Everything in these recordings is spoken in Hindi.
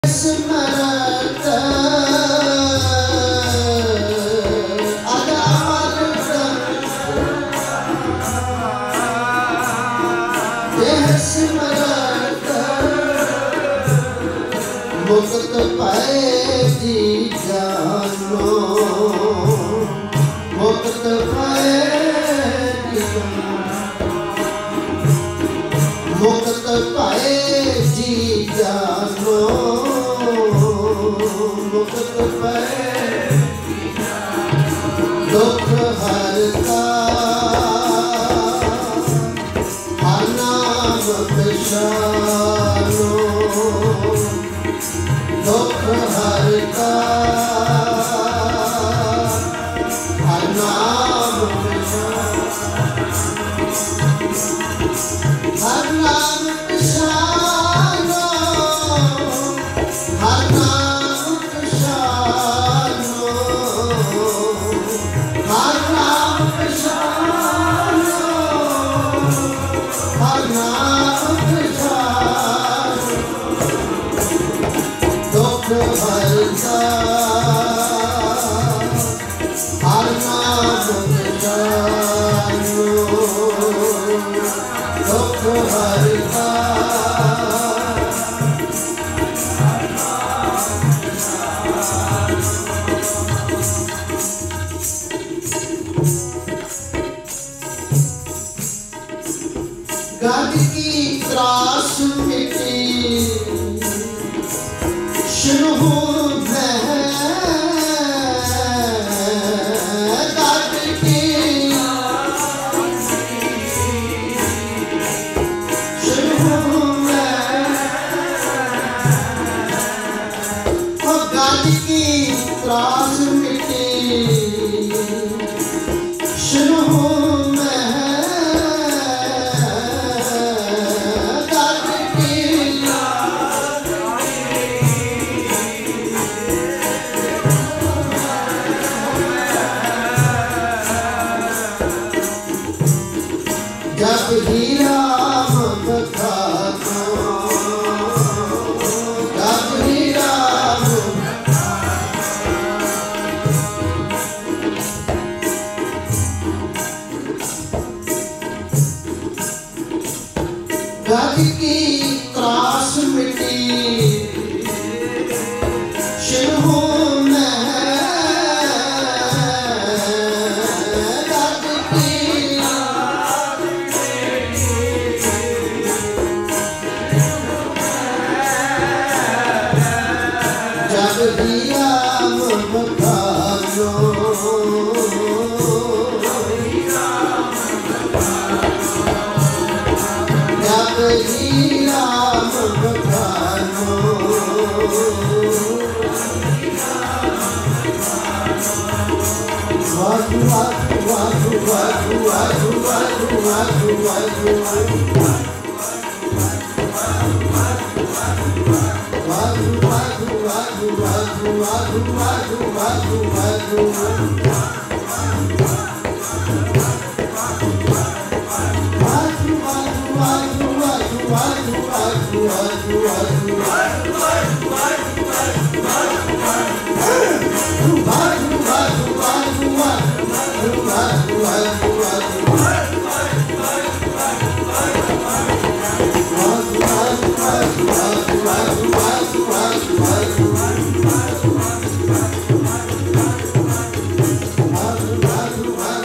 स्मरत मुक्त पाए जी जानो, मुक्त पाए जी मुक्त पाए जी जानो, मुक्त पाए दुख हरता हर नाम पहचानो, दुख हरता हर नाम हर नाम पहचानो, हर नाम पहचानो, हर नाम पहचानो, हर नाम पहचानो, दुख हरता हर नाम पहचानो, दुख हरता गद की त्रास मिटी शुरू मैं गद की शुरू मैं गद की त्रास मिटी शुरू जब ही राम बखानो, जब ही राम गद की त्रास मिटी शुरू जब ही राम बखानो, जब ही राम बखानो, वाधु वाधु वाधु वाधु वाधु वाधु वाधु वाधु वाधु वाधु वाधु वाधु वाधु वाधु वाधु वाधु वाधु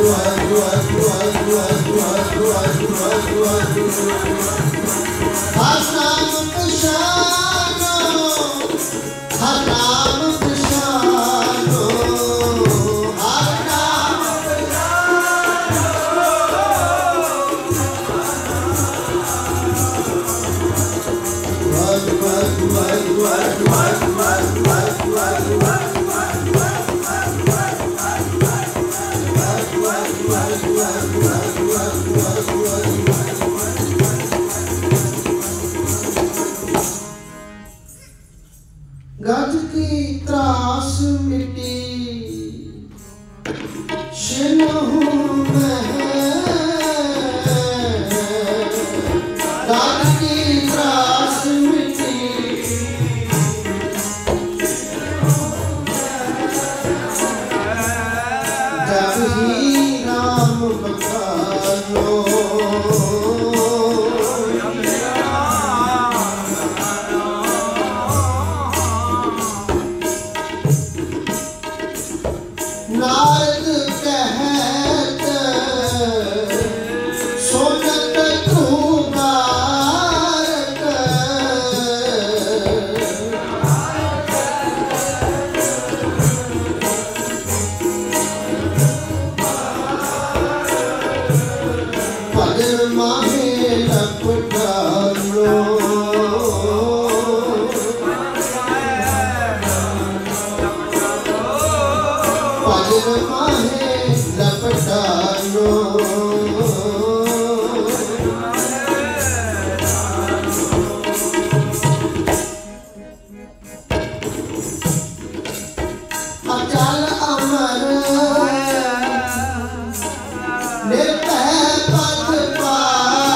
गज की त्रास मिटी शिनहु में गज की त्रास मिटी जब ही राम बखानो नारद कहत सोनत तू बारक पगर माहे लपटालो माहे लपटालो अचल अमर निर्भय पद पाए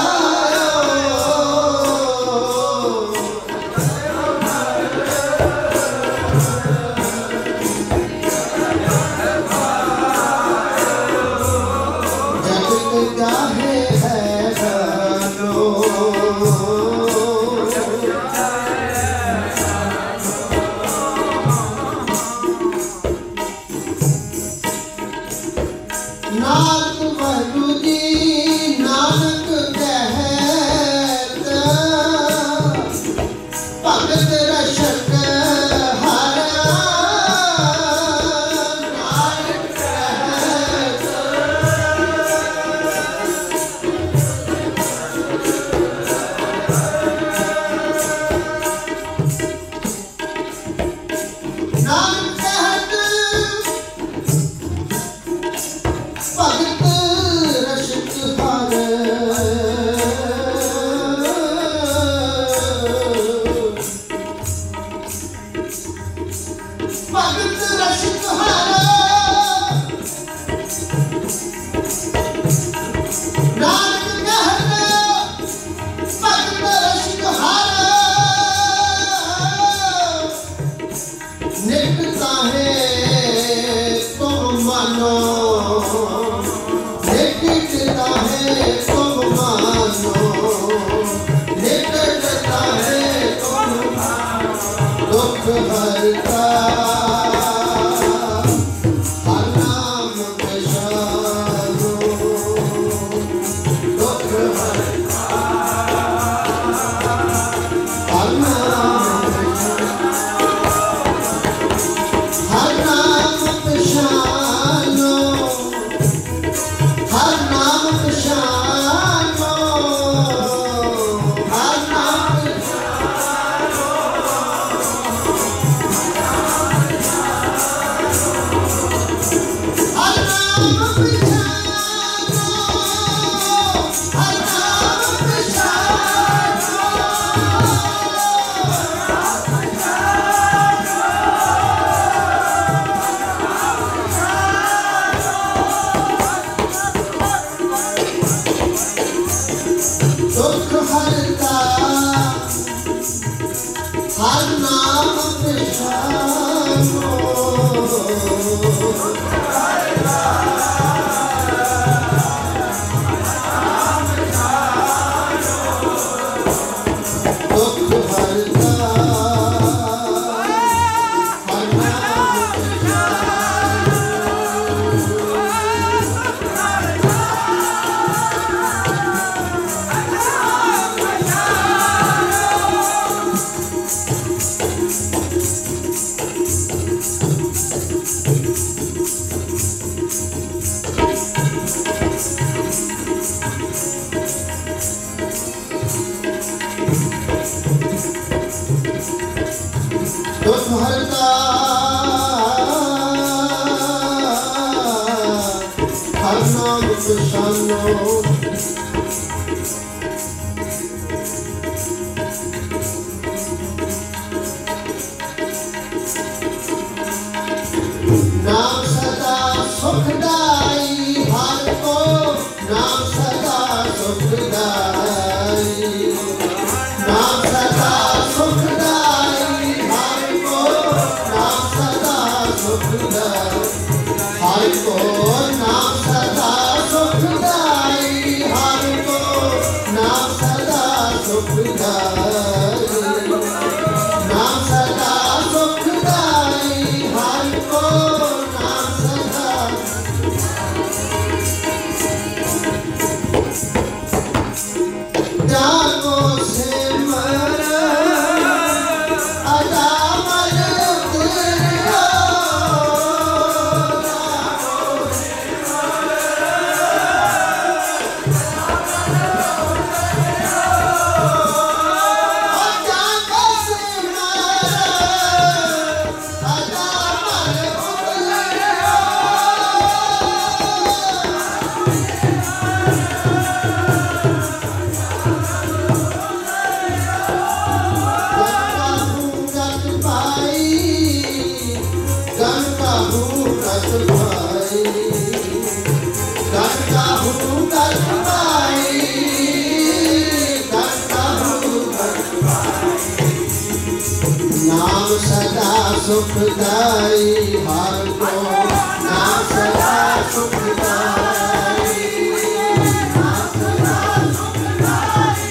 सुखदाई, हर को नाम सदा सुखदाई, नाम सदा सुखदाई,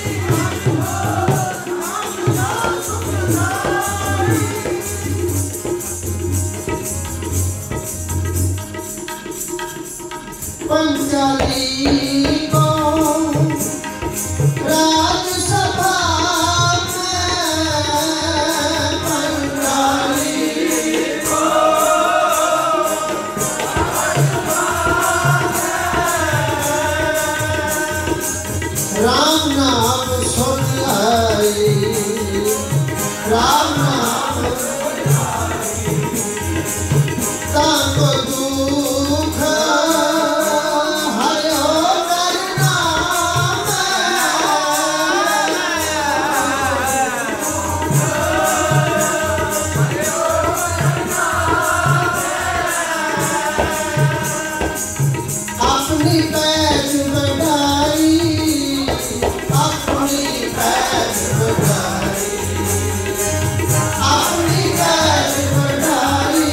नाम सदा सुखदाई। पंचाली को राज्यसभा राम नाम सुन आई, राम नाम ताको दुख हयो करना अपनी पैज बढ़ाई, अपनी पैज बढ़ाई, अपनी पैज बढ़ाई,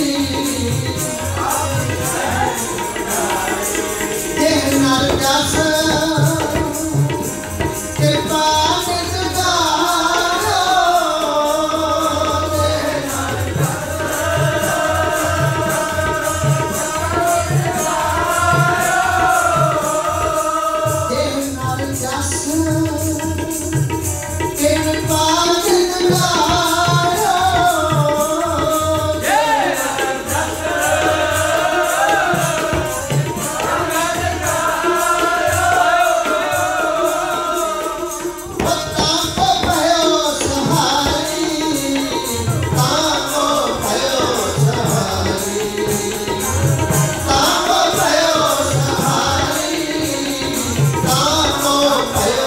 देह नाल जस कृपा निगारो, देह नाल जस कृपा निगारो, ताको भयो सहारी, ताको भयो सहारी, ताको भयो सहारी, ताको भयो।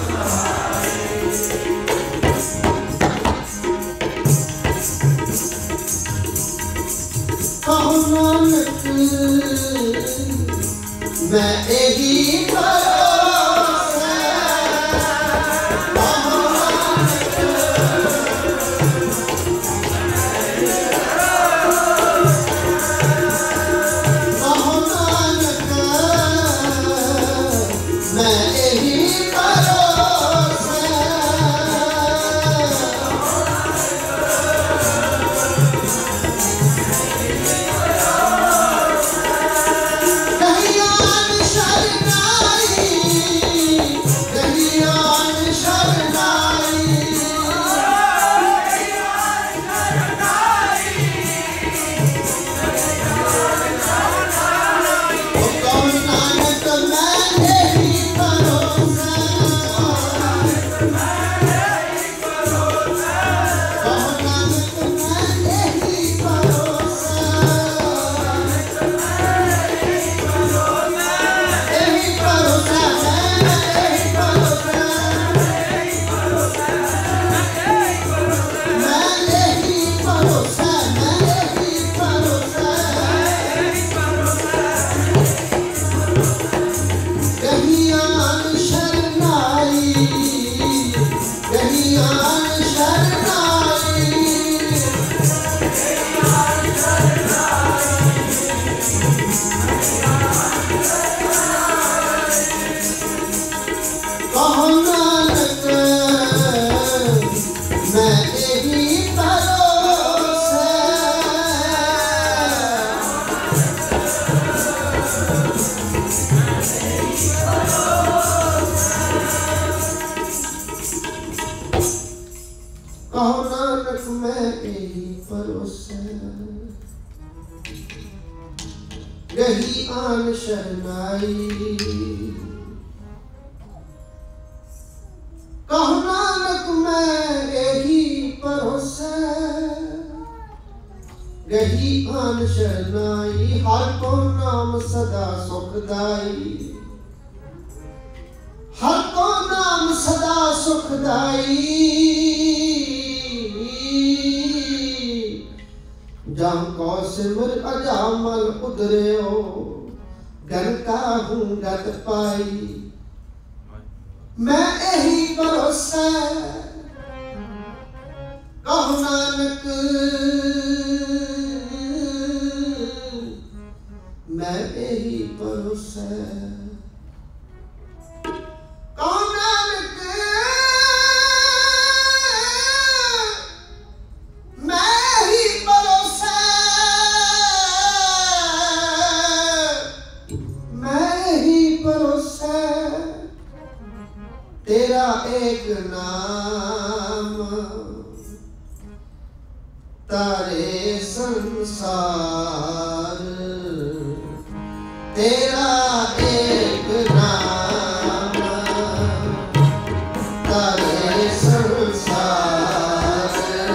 कहो नानक मैं यही भरोसा, कहो नानक मैं यही भरोसा, कहियान शरणाई, कहियान शरणाई, ओ कहो नानक मैं यही भरोसा, कहो नानक मैं यही भरोसा, यही भरोसा मैं, यही भरोसा मैं, यही भरोसा मैं, यही भरोसा। कहियान शरणाई, कहियान शरणाई, कहो नानक मैं यही भरोसा, कहो नानक मैं यही भरोसा, यही आन शरणाई, कहो नानक मैं यही भरोसा, यही आन शरणाई, हर को नाम सदा सुखदाई, हर को नाम सदा सुखदाई, जम को सिमर अजामल उधर्यो, गनका हूँ गत पाई, मैं यही भरोसा, कहो नानक परोसे कौन नानक मैं ही परोसे मैं ही परोसे तेरा एक नाम तारे संसार तेरा एक नाम तारे संसार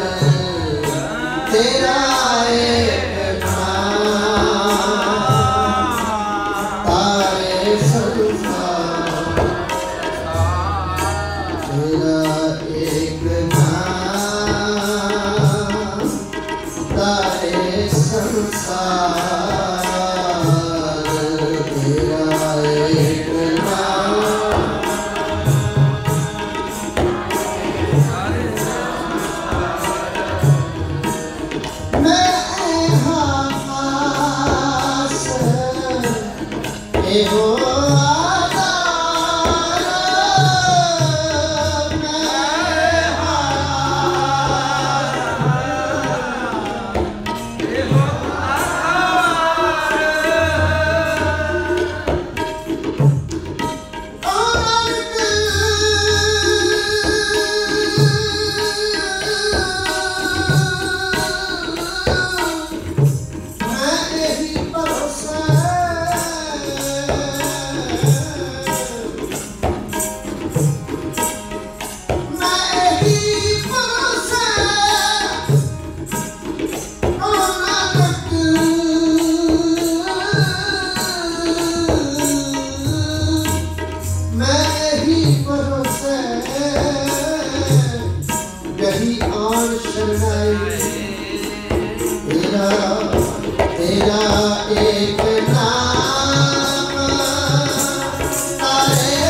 तेरा एक नाम तारे संसार तेरा एक नाम तारे संसार तेरा एक नाम मैं हाँ पास एहो तेरा एक नाम तारे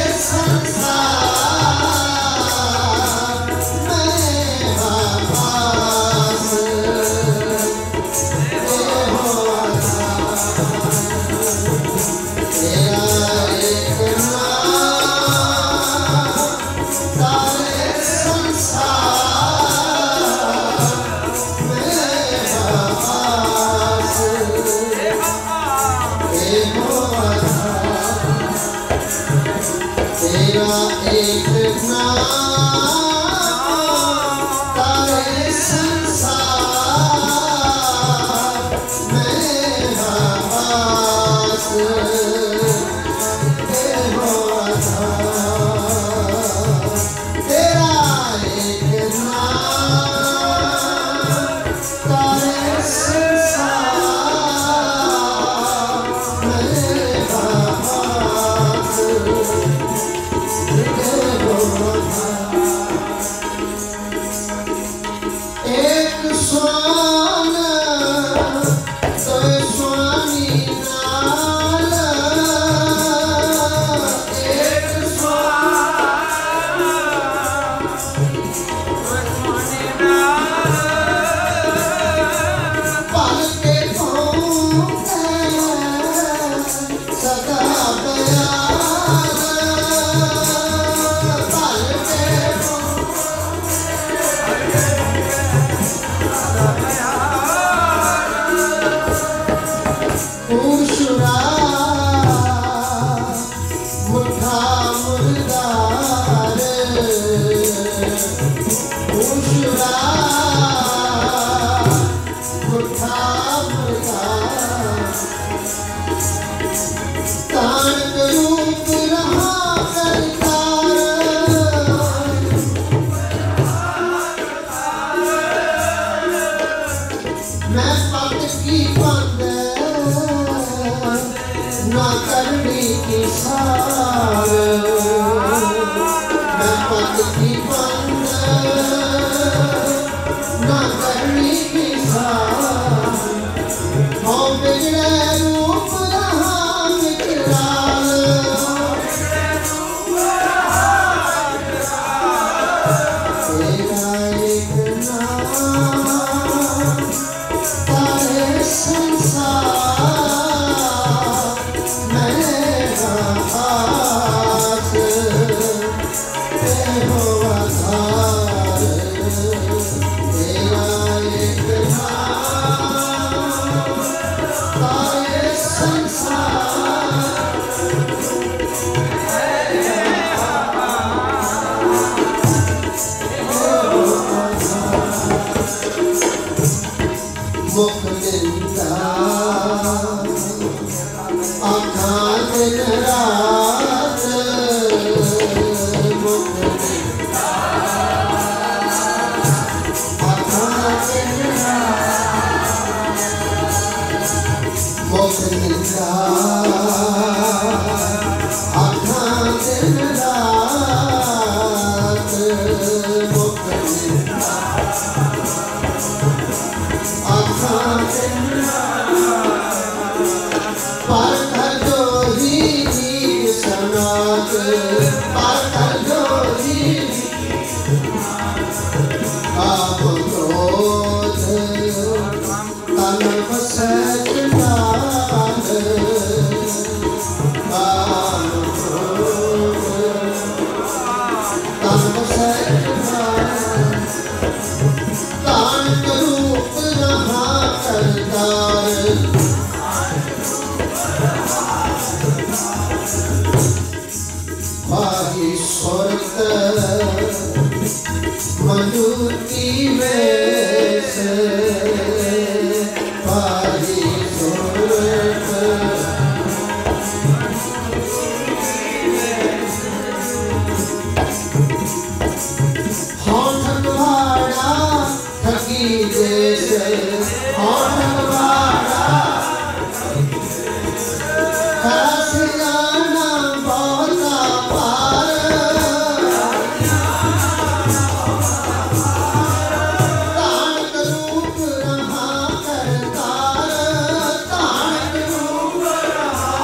संसार मैं पास तेरा एक नाम तारे संसार तेरा एक नाम तारे संसार मेरा पास तेरा एक नाम तारे संसार मेरा पास एक स्वान तो स्वामी नाल एक स्वान पल के सदा प्यार पल के पूछुरा मुठा मुर्दार पूछुरा मुठा मुर्दार तान रूप रहा करतार मैं पग की बंद ना करनी की सार मैं पग की बंद ना करनी की सार हो बिगड़े रूप रहा विकराल तेरा एक नाम तारे संसार मैं सुरत मधुकी वेश पारी सुरत होठन वाड़ा थकी देश होठन वाड़ा हसियाना बहुता पार तारक रूप रहा करतार तारक रूप रहा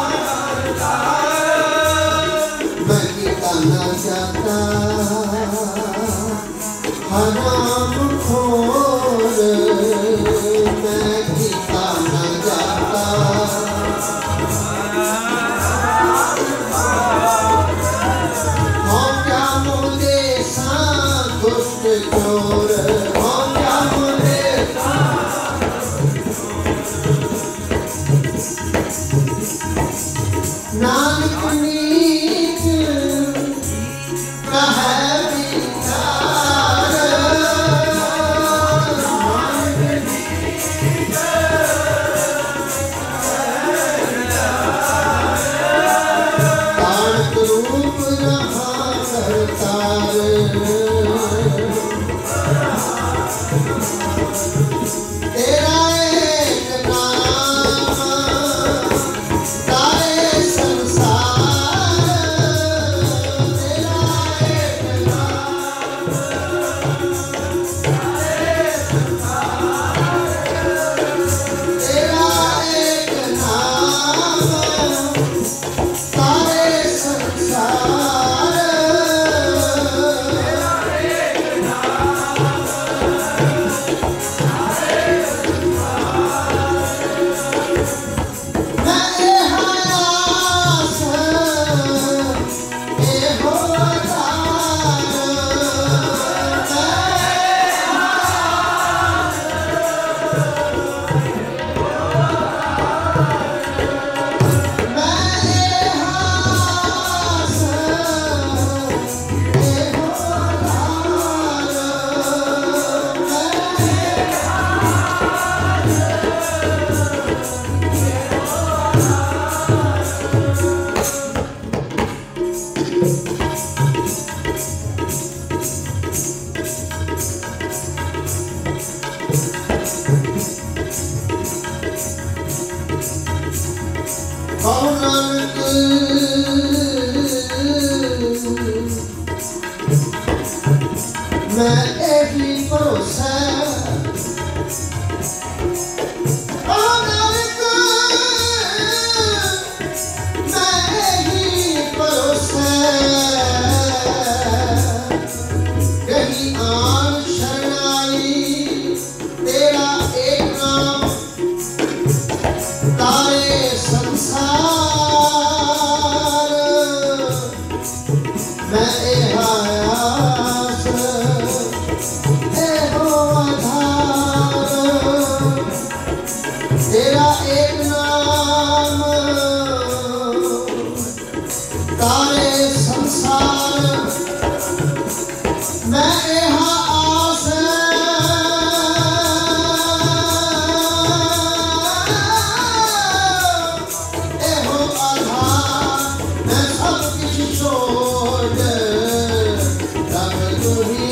करतार मैं गीता न जाता हराम खोर मैं गीता न जाता हम क्या मुझे दुष्ट चोर हम क्या मुझे नानक नीच कहे तेरा एक नाम सारे संसार तेरा एक नाम सारे संसार तेरा एक नाम सारे संसार मैं एक ही भरोसा मैं एक ही भरोसा कहीं आन शरणाई तेरा एक नाम तारे संसार मैं आयास हो आधार तेरा एक नाम तारे संसार मैं आस हो आधार मैं सब कुछ छोड़ तब तू ही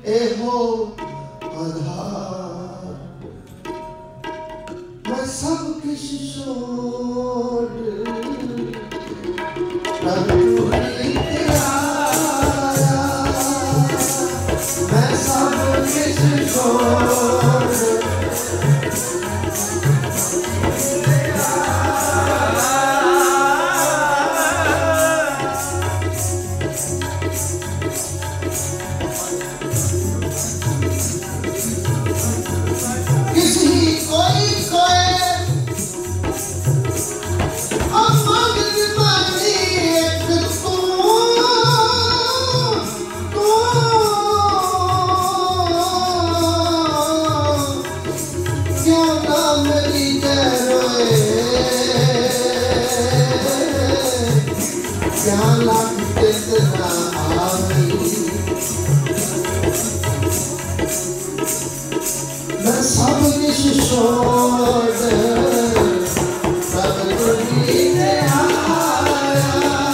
एहो आधार मैं सब किश छोड़ प्रभु नीते आया मैं सब किश छोड़ मैं सब किश छोड़ प्रभु नीते आया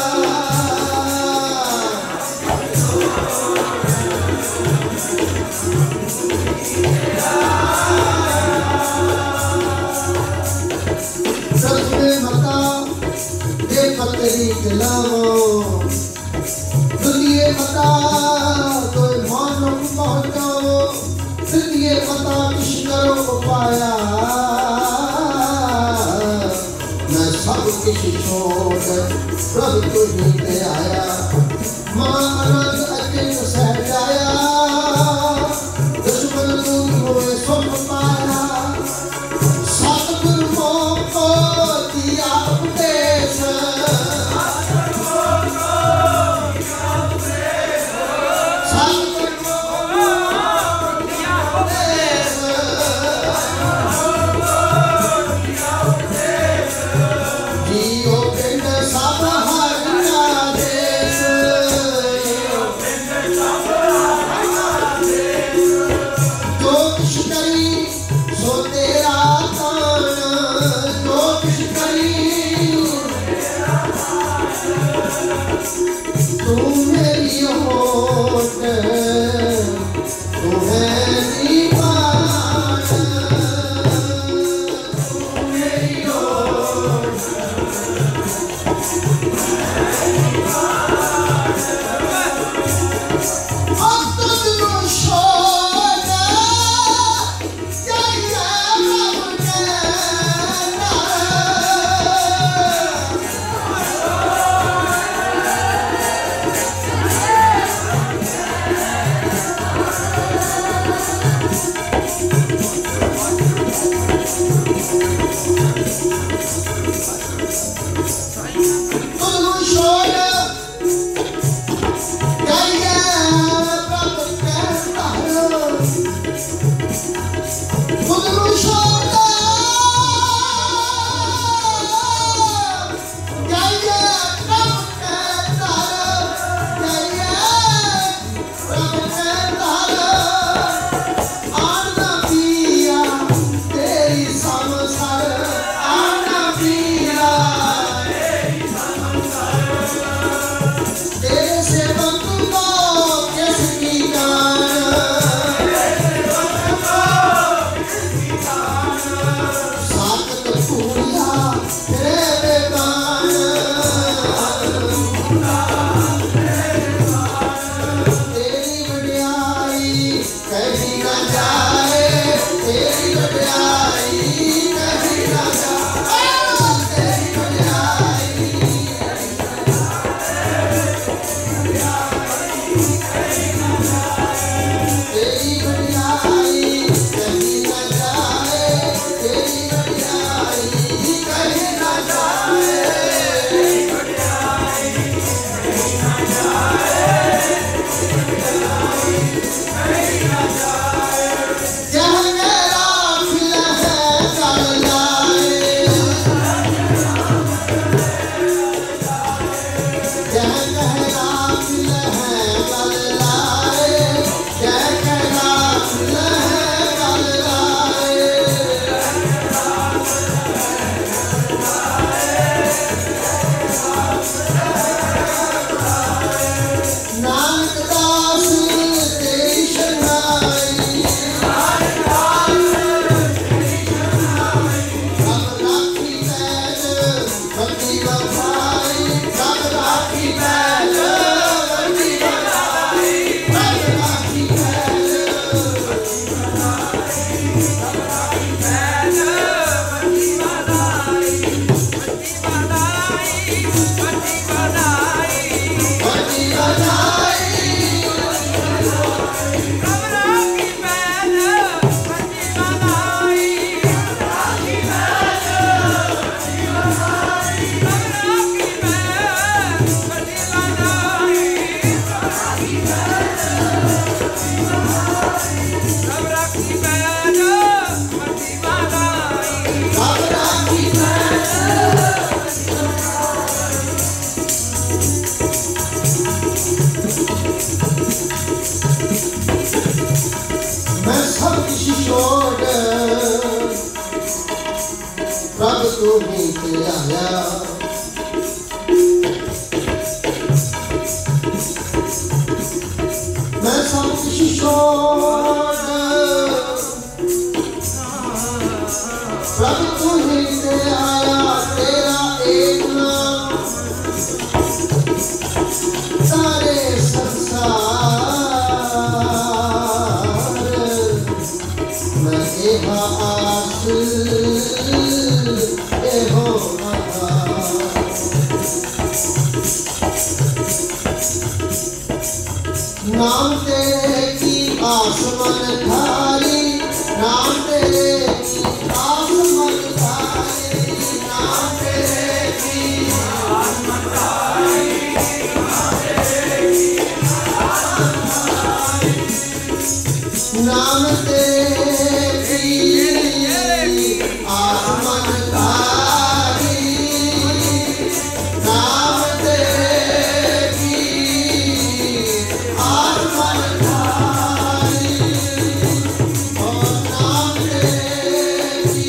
प्रभु मता ये पतरी दिलाओ दुनिया मता कोई मानो पहुंचाओ ये पता किश करो पाया मैं सब किश छोड़ प्रभु तुझी ते आया मां आनंद अचित सह जाया दुश्मन दूर होए सुख पाया सतगुरु को दिया उपदेश नाम तेरे की आसमान थारी, नाम तेरे की आसमान थारी, नाम तेरे की आसमान थारी, नाम तेरे की आसमान थारी, नाम तेरे की आसमान थारी, और नाम तेरे की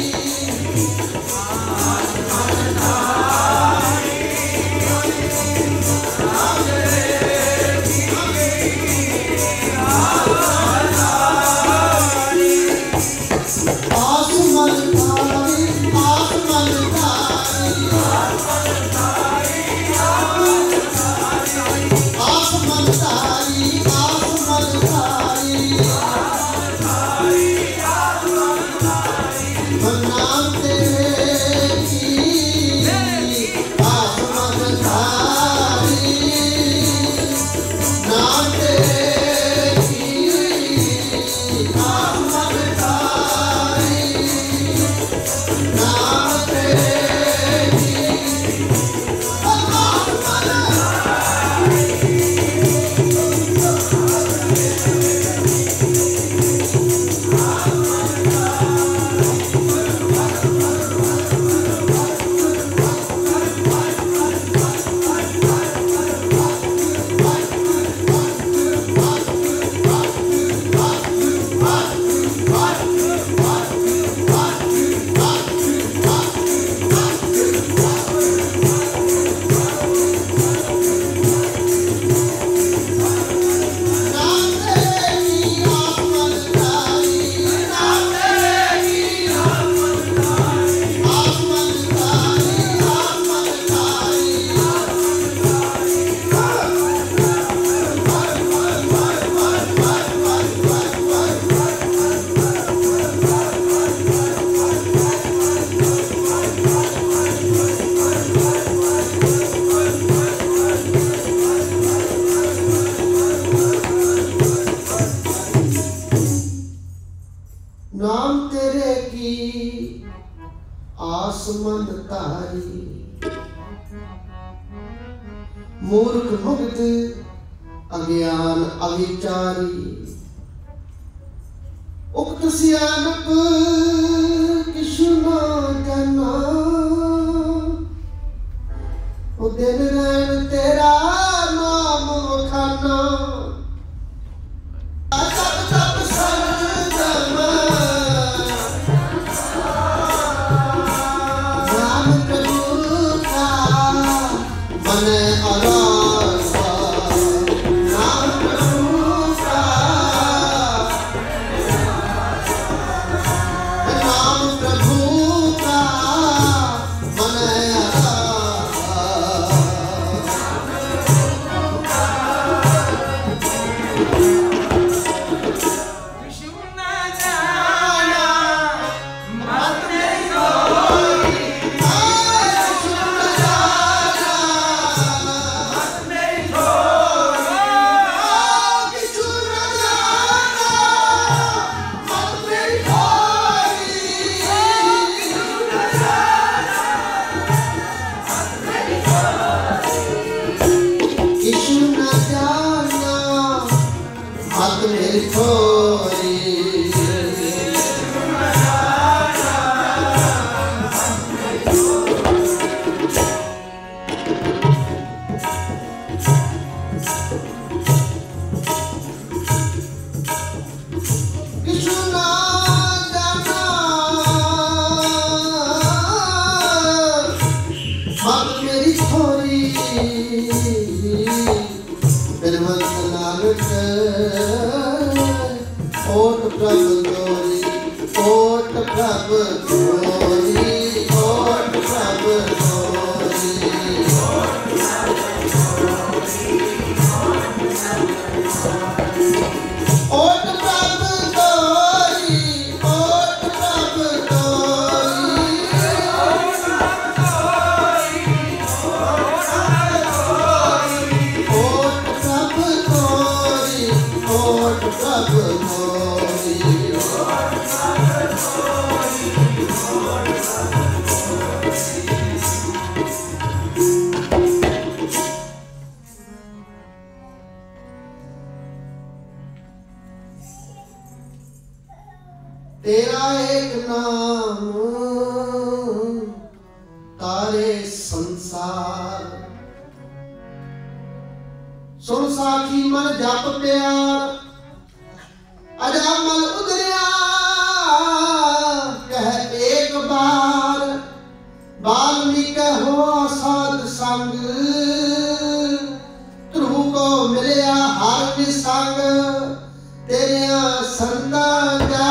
आसमान थारी, नाम तेरे की आसमान थारी, आसमान थारी, आसमान थारी, आसमान थारी, नाम तेरे की आसमान थारी, नाम तेरे की आसमान थारी, नाम तेरे की नाम तेरे की आसमान तारी, मूर्ख मुग्ध अज्ञान अविचारी, उक्त सियानप किछु ना जाना, ओ दिन रैन तेरा नाम खाना, तप तप सरगम नाम प्रभु का मन आरासा, नाम प्रभु का नाम प्रभु का मन आरासा, मत मेरी थोरी ओट प्रभु गोरी ओट प्रभु गोरी ओट प्रभु गोरी ओट प्रभु गोरी ओट प्रभु गोरी ओट प्रभु गोरी ओट प्रभु तेरा एक नाम तारे संसार सुन साखी मन जप प्यार अजामल उदरिया कह एक बार वाल्मीकि हो साध संग ध्रुव को मिलया हर निसंग तेरिया संता जा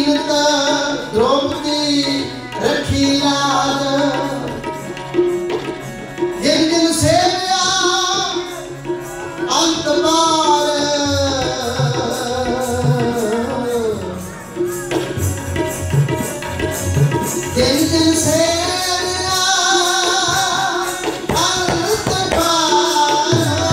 दीनत द्रौपदी रखी लाज जिन जिन सेव्या अंत पार जिन जिन सेव्या अंत पार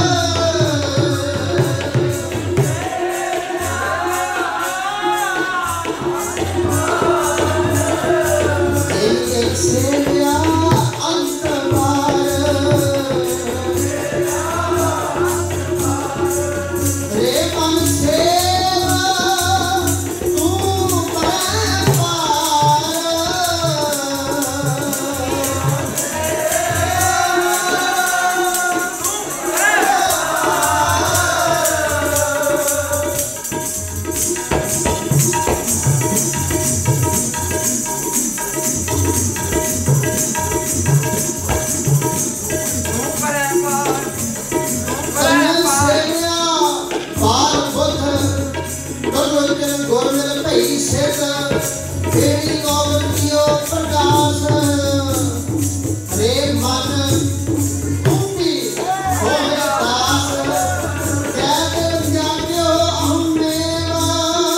जिन जिन सेव्या अंत पार रे मन सेवा तू मैं पार तेरी कौन कियो प्रकाश रे मन तुम भी होए दास त्यागे त्याग्यो अहमेवा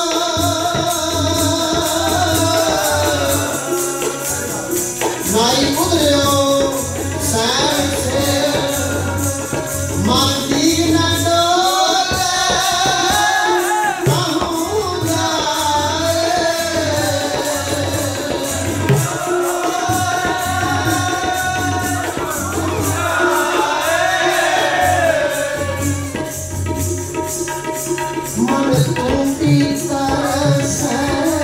नाई उधर्यो सैन से मन दीग न डोले कहूँ जाए मन तुम भीतर से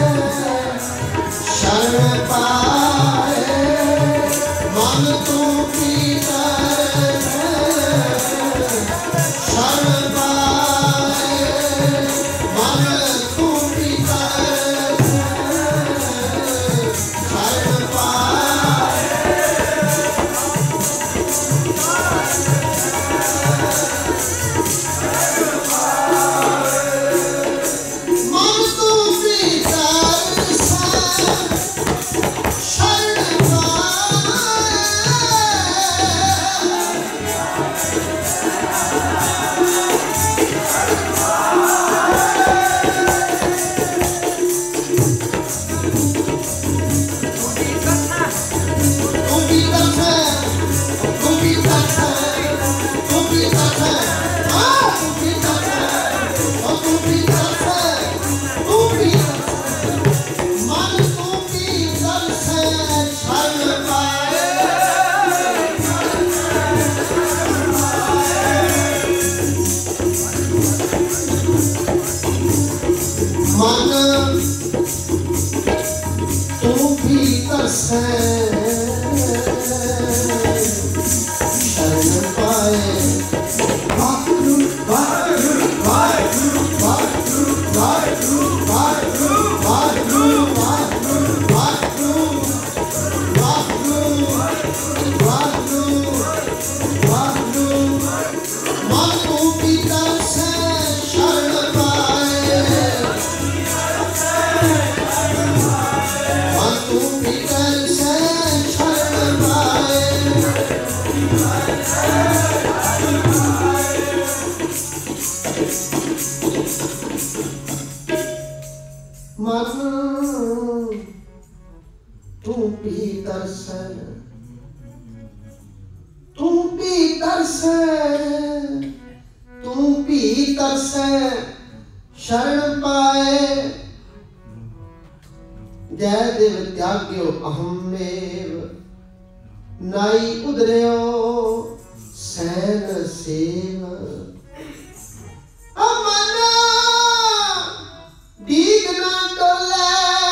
शरण पाए मन तुम भीतर से शरण पाए मन तुम भीतर से शरण पाए मन तुम भीतर से शरण पाए तुम भीतर से तुम भीतर से तुम भीतर से तुम भीतर से तुम भीतर से तुम भीतर से मन तुम भीतर से शरण पाए मन तुम भीतर से शरण पाए वाहिगुरु वाहिगुरु वाहिगुरु वाहिगुरु वाहिगुरु वाहिगुरु वाहिगुरु वाहिगुरु वाहिगुरु वाहिगुरु वाहिगुरु मन तुम भीतर से शरण पाए मन तुम भीतर से शरण पाए मन तुम भीतर से तुम भीतर से तुम भीतर से शरण पाए जय देव त्याग्यो अहमेव नाई उधर्यो सैन सेव अमन दीग न डोले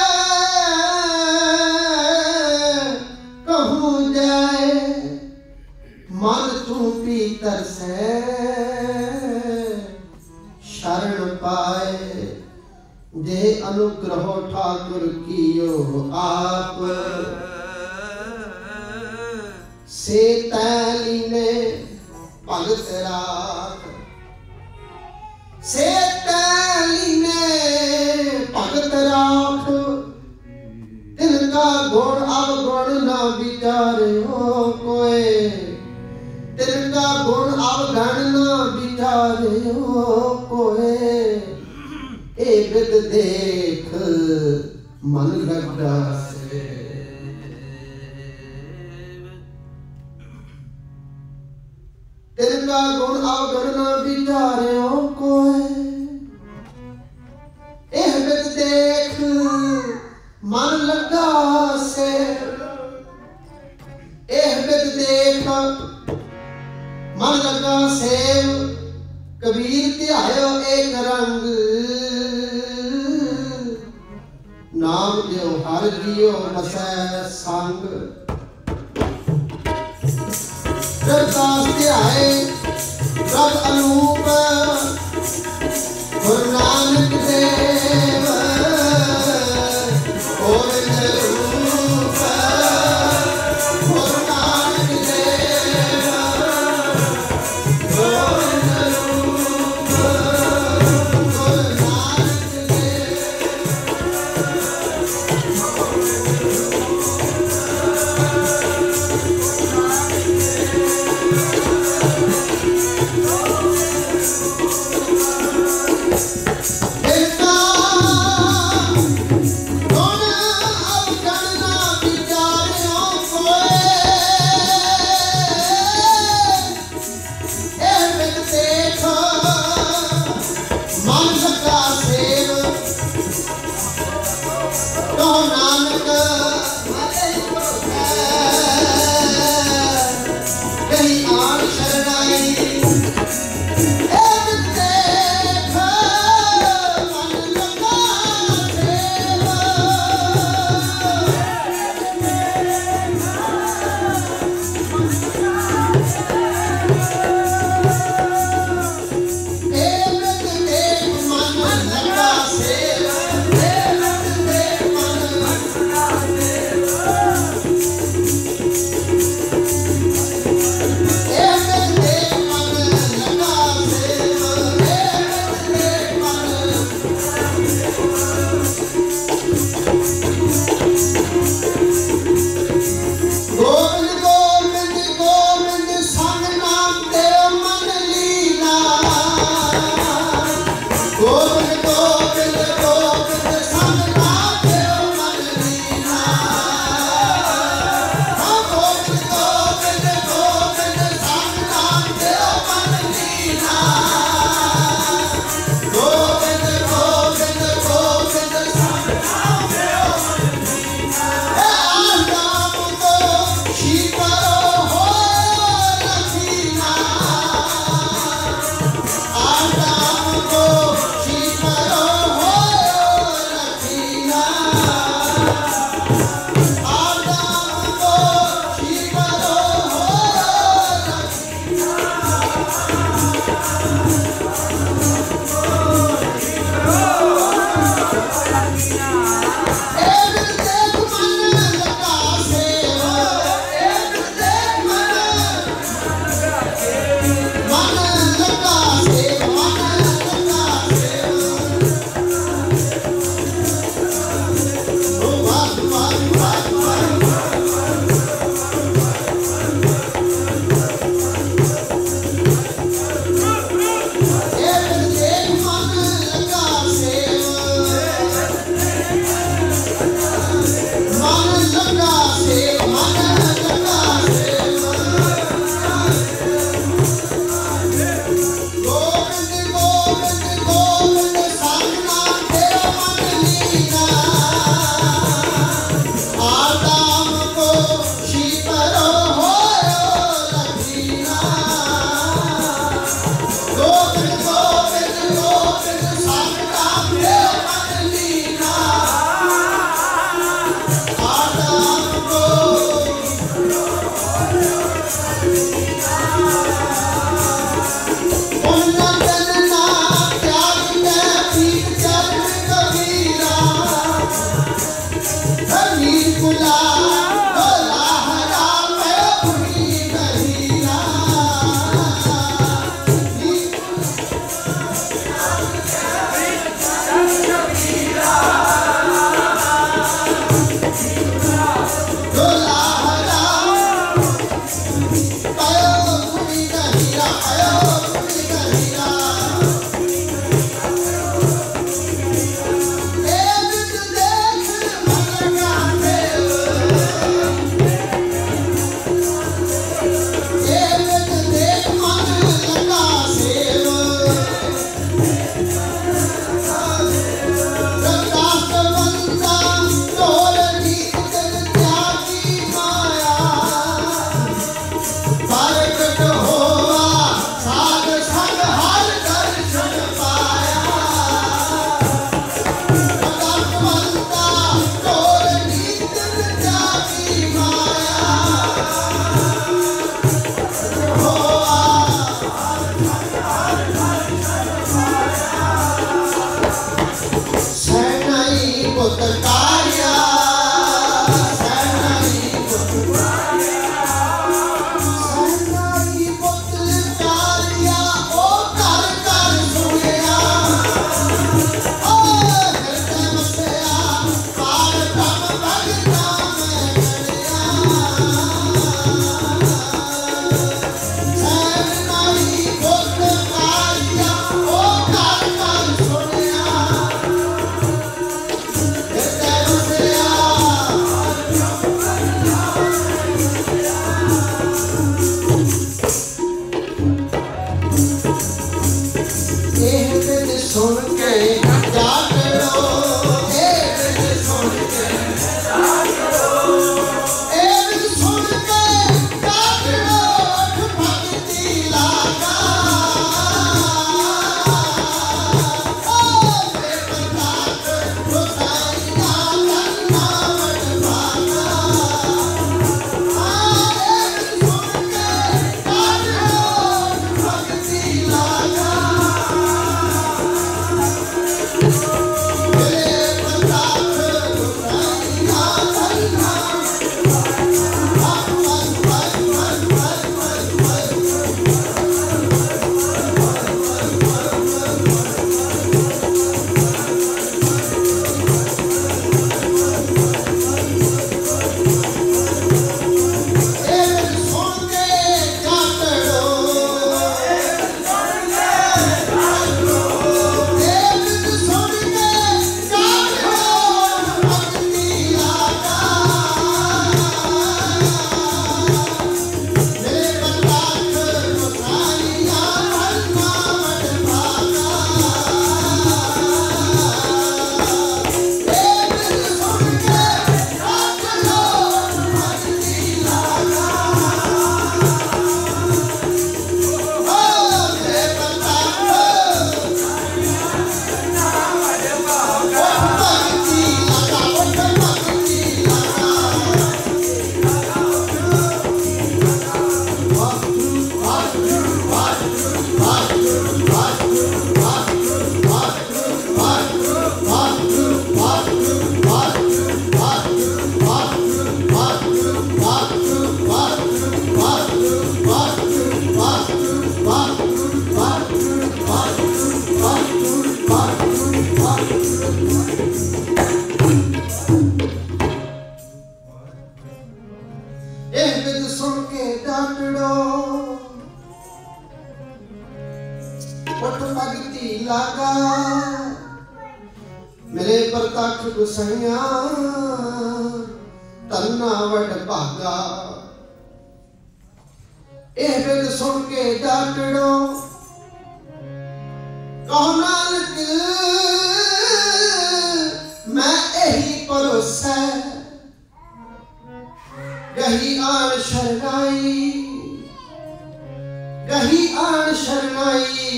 कहूँ जाए मन तू भीतर से शरण पाए जे अनुग्रह ठाकुर कियो आप से तैलीने भगत राख से तैलीने भगत राख तिनका गुण अवगुण न विचारियो कोई, तिनका गुण अवगुण न विचारियो कोई। ए विद देख मन लगा से, तिनका गुण अवगुण न विचारियो कोई। एह विद देख मन लगा से, एह विद देख मन लगा से। कबीर ध्यायो एक रंग, नाम जो हर जियो बसै संग। रविदास ध्याए प्रभ अनूप, गुरु नानक देव गोविंद रूप। गुरु नानक देव गोविंद रूप, गुरु नानक देव। सुन के जागरो ए बिन सुन के जागरो ए बिन सुन के जागरो भक्ति लागा ओ मेरे नाथ गोसाइया करना मत भागा ए बिन सुन के जागरो भक्ति लागा सुन के डांटड़ो पट भगती लागा मेरे प्रताप गुसैया तन्ना वड भागा एह बिद सुन के डांटड़ो कहो नानक मैं यही भरोसा गही आन शरणाई गही आन शरणाई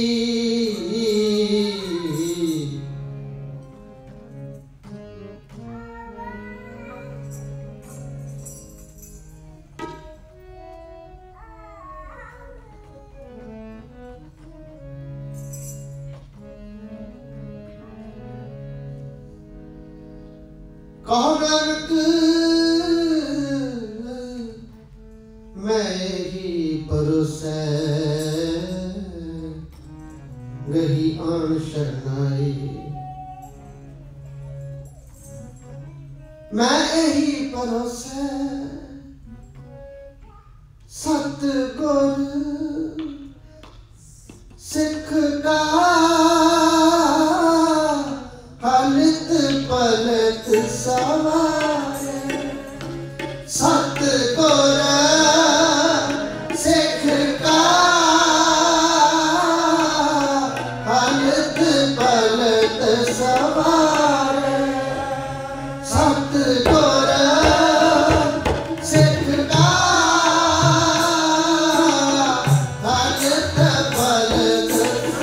कहो नानक मैं ही भरोसा गही आन शरणाई मैं यही भरोसा सतगुर सिख का हलत पलत सवारे सतगुर सिख का हलत पलत सवारे सतगुर सिख का हलत पलत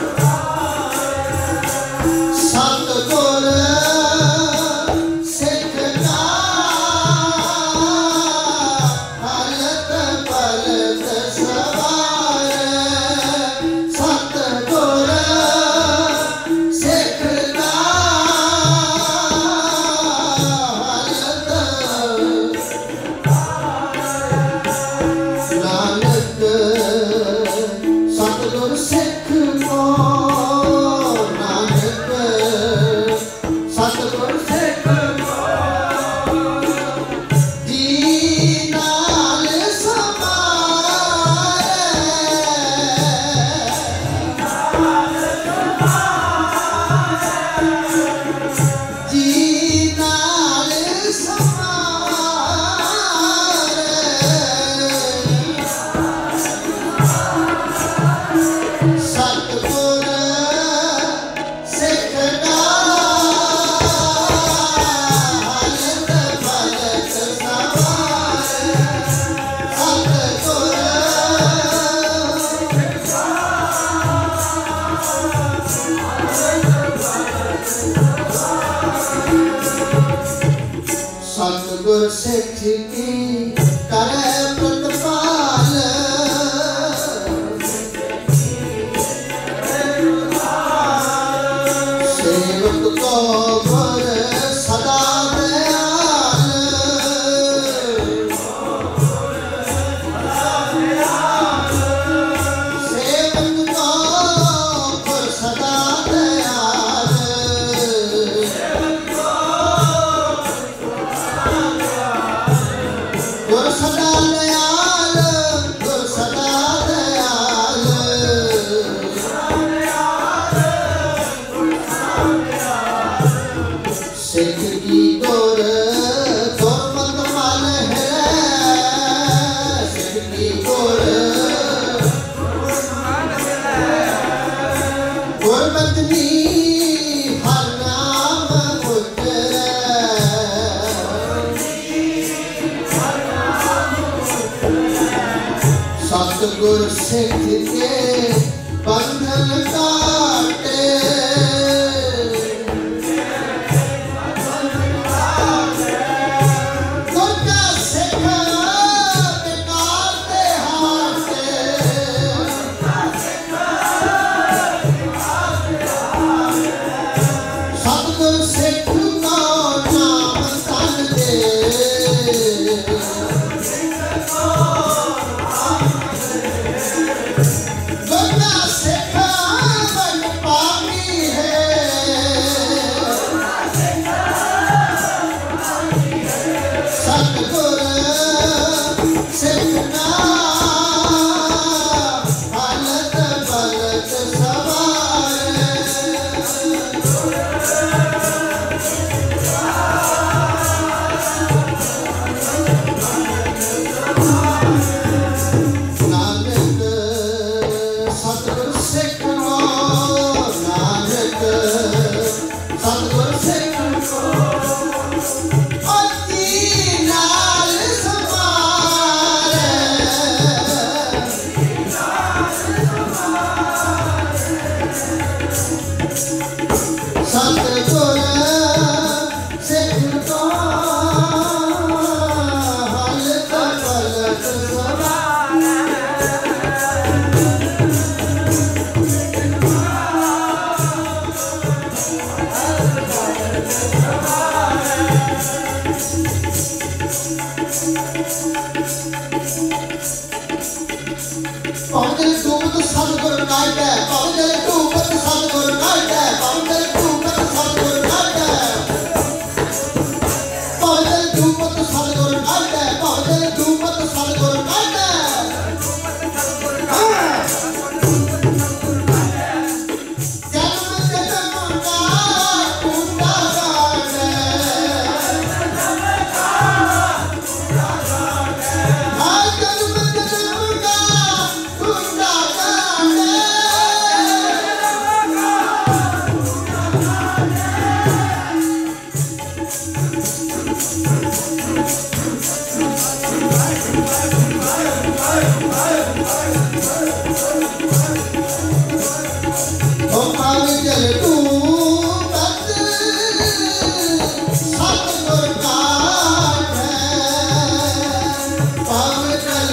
सतगुर सिख का हलत पलत सवारे सतगुर सिख का हलत नानक सतगुर सिख को नानक सिख की करे प्रतिपाल सेवक को गुर सदा दयाल सेवक को गुर सदा दयाल गुर सदा दयाल गुर सदा दयाल सिख की गुर गुरमत मन है सिख की गुर गुरमतनी हर नाम उतरै सतगुर सिख के बंधन काटे गुर का सिख निकालते हाटे सतगुर सिख को नाम तन दे गुरना सिख बन पापी है सतगुर सिख ना हालत बलत सवारे नानक सतगुर सिख को नानक सतगुर सिख को अति नाल समारे सतगुर सिख को हालत पलट सवारे पवदल डूबत सतगुर नाटे पवदल डूबत सतगुर नाटे पवदल डूबत सतगुर नाटे पवदल डूबत सतगुर नाटे पवदल डूबत सतगुर नाटे जन्म जन्म का टूटा गाने जन्म जन्म का टूटा गाने ओ पागल डूबत सतगुर काट पागल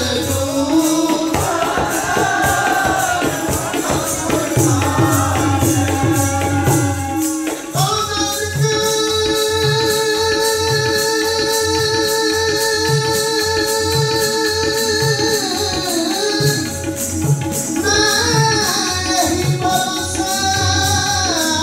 नहीं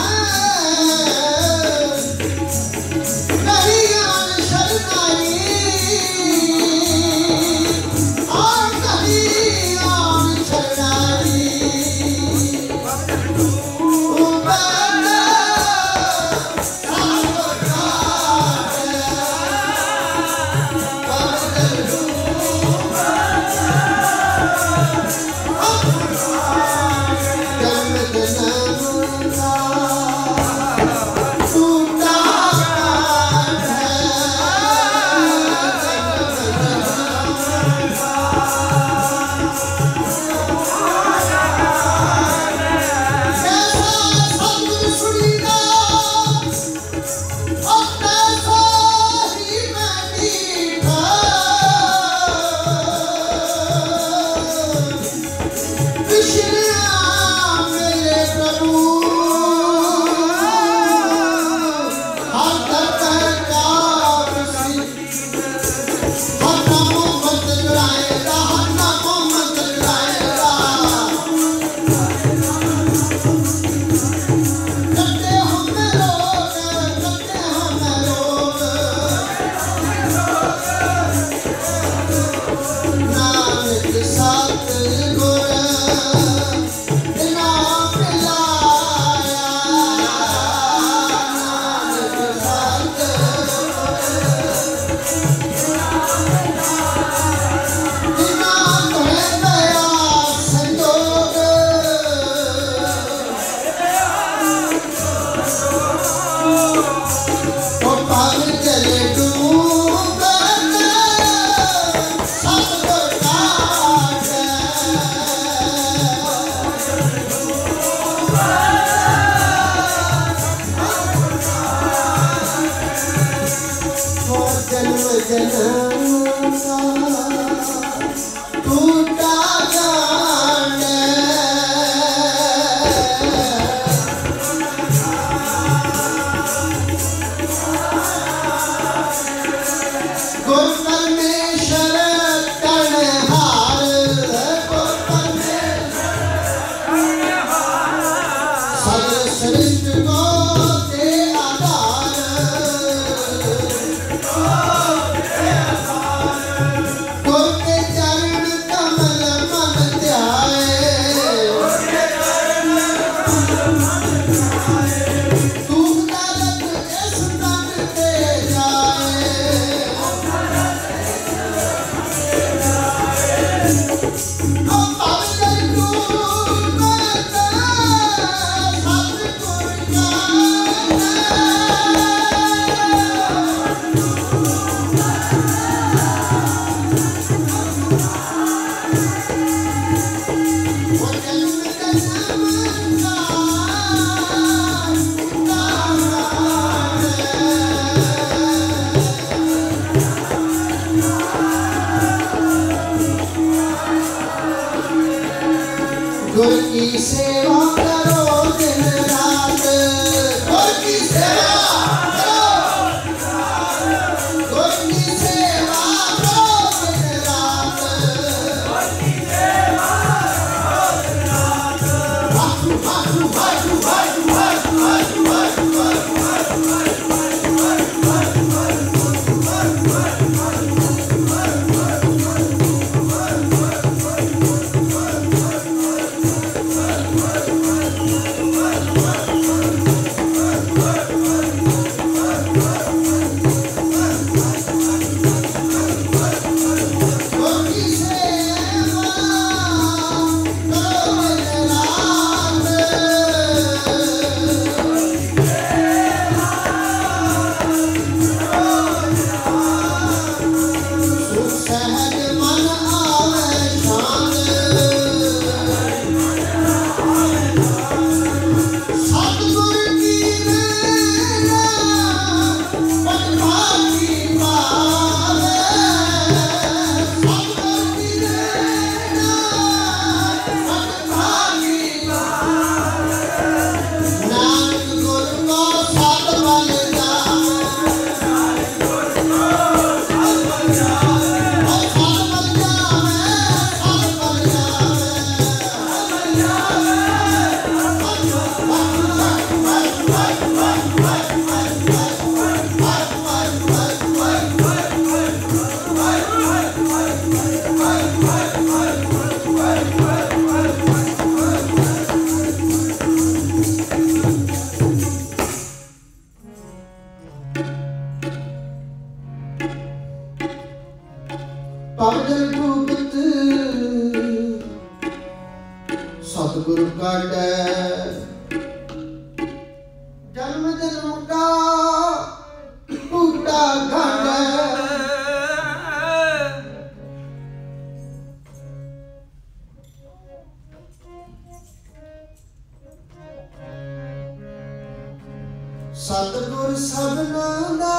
सतगुर सबना दा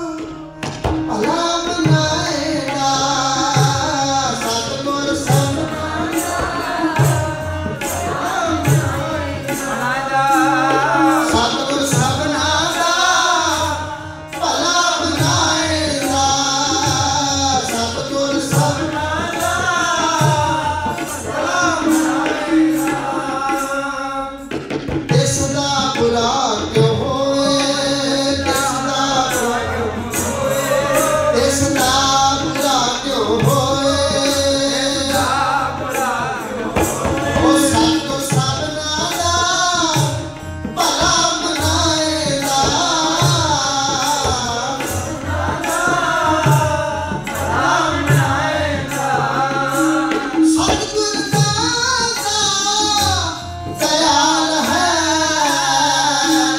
भला बनाएगा, सतगुर सबना सतगुर सबना दा भला बनाएगा, सतगुर सबना दा भला बनाएगा। इसदा बुरा क्यों दयाल है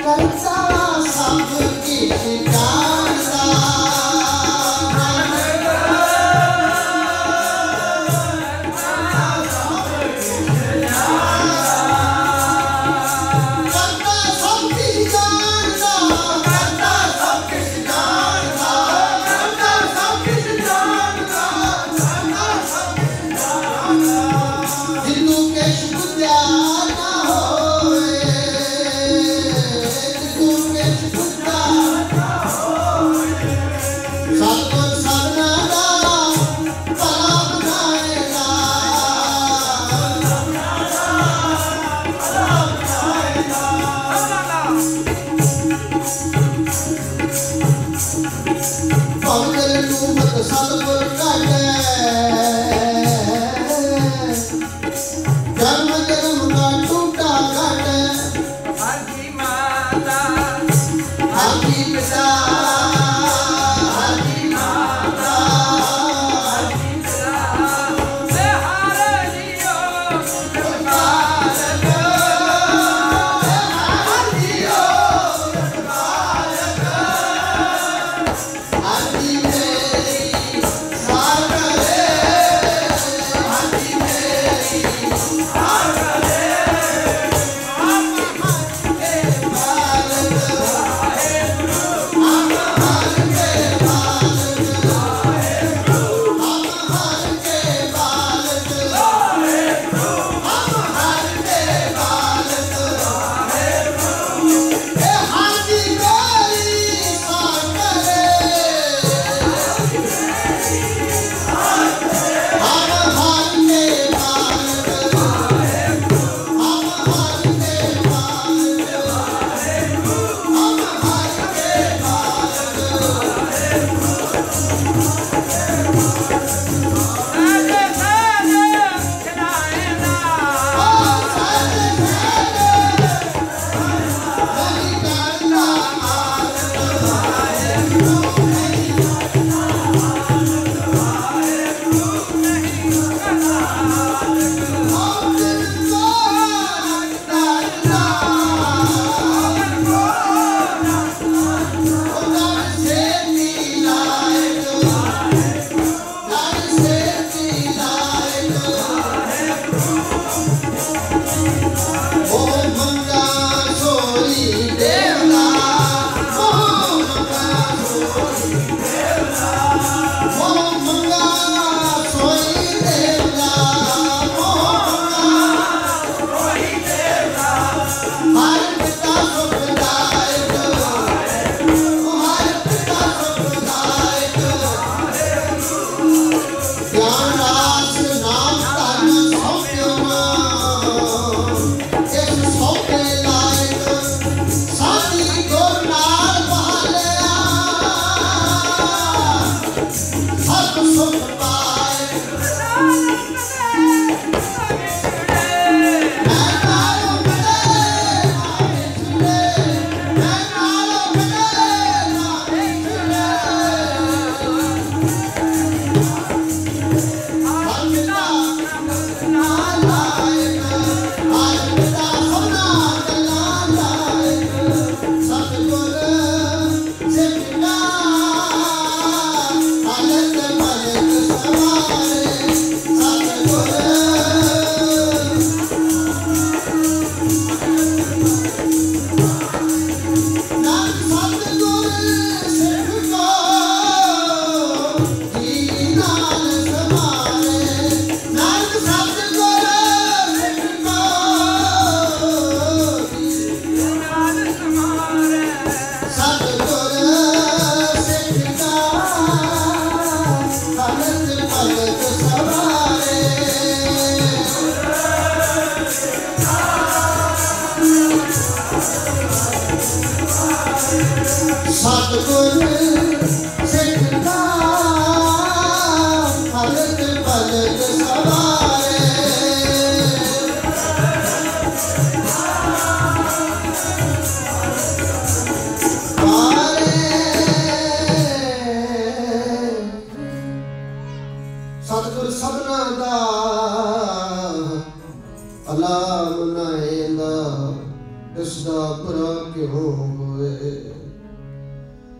ਅਲਾ ਮਨਾਏਂਦਾ ਇਸ ਦਾ ਬੁਰਾ ਕਿਉਂ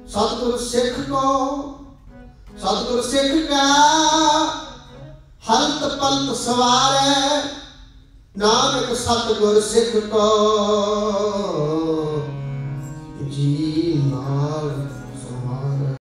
सतगुर सिख को सतगुर सिख का हलत पलत सवारे नानक सतगुर सिख को जी नाल